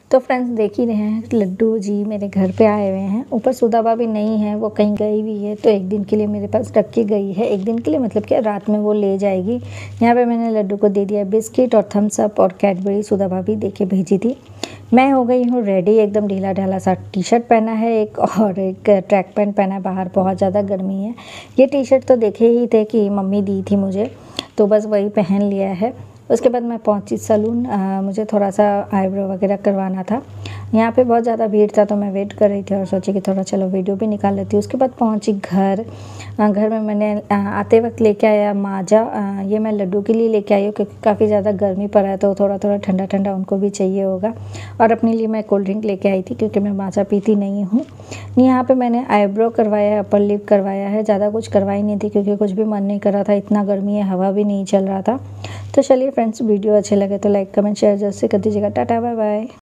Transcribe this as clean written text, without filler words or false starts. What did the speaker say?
तो फ्रेंड्स देख ही रहे हैं, लड्डू जी मेरे घर पे आए हुए हैं। ऊपर सुधा भाभी नहीं है, वो कहीं गई हुई है, तो एक दिन के लिए मेरे पास रख के गई है। एक दिन के लिए मतलब क्या, रात में वो ले जाएगी। यहाँ पे मैंने लड्डू को दे दिया बिस्किट और थम्स अप और कैडबरी, सुधा भाभी दे के भेजी थी। मैं हो गई हूँ रेडी, एकदम ढीला ढाला सा टी शर्ट पहना है एक, और एक ट्रैक पैंट पहना है। बाहर बहुत ज़्यादा गर्मी है। ये टी शर्ट तो देखे ही थे कि मम्मी दी थी मुझे, तो बस वही पहन लिया है। उसके बाद मैं पहुंची सैलून, मुझे थोड़ा सा आईब्रो वगैरह करवाना था। यहाँ पे बहुत ज़्यादा भीड़ था, तो मैं वेट कर रही थी और सोची कि थोड़ा चलो वीडियो भी निकाल लेती हूँ। उसके बाद पहुंची घर। घर में मैंने आते वक्त लेके आया माजा। ये मैं लड्डू के लिए लेके आई हूँ क्योंकि काफ़ी ज़्यादा गर्मी पड़ा है, तो थोड़ा थोड़ा ठंडा ठंडा उनको भी चाहिए होगा। और अपने लिए मैं कोल्ड ड्रिंक लेके आई थी क्योंकि मैं माजा पीती नहीं हूँ। यहाँ पे मैंने आईब्रो करवाया है, अपर लिप करवाया है। ज़्यादा कुछ करवाई नहीं थी क्योंकि कुछ भी मन नहीं कर रहा था, इतना गर्मी है, हवा भी नहीं चल रहा था। तो चलिए फ्रेंड्स, वीडियो अच्छे लगे तो लाइक कमेंट शेयर जरूर से कर दीजिएगा। Tata bye bye.